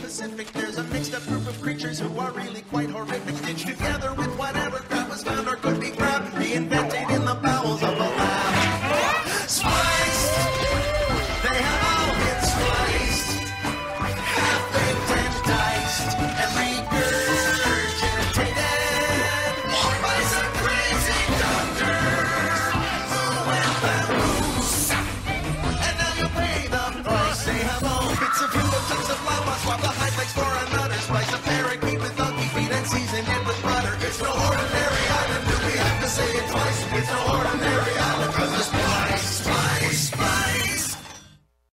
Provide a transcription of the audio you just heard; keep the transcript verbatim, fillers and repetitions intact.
Pacific, there's a mixed up group of creatures who are really quite horrific, stitched together with whatever crap was found or could be grabbed, reinvented.